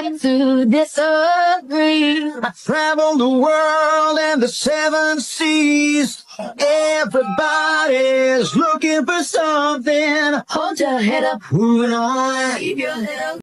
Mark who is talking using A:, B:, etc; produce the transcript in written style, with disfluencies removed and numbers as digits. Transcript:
A: to disagree.
B: I traveled the world and the seven seas. Everybody's looking for something.
A: Hold your head up,
B: Moving on.
A: keep your head up.